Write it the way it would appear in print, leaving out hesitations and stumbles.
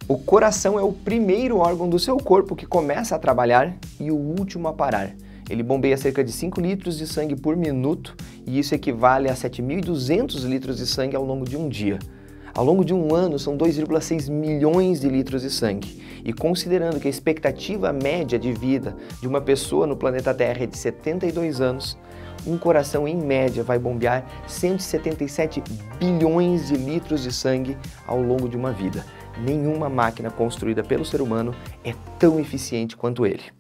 O coração é o primeiro órgão do seu corpo que começa a trabalhar e o último a parar. Ele bombeia cerca de 5 litros de sangue por minuto e isso equivale a 7.200 litros de sangue ao longo de um dia. Ao longo de um ano, são 2,6 milhões de litros de sangue. E considerando que a expectativa média de vida de uma pessoa no planeta Terra é de 72 anos, um coração, em média, vai bombear 177 bilhões de litros de sangue ao longo de uma vida. Nenhuma máquina construída pelo ser humano é tão eficiente quanto ele.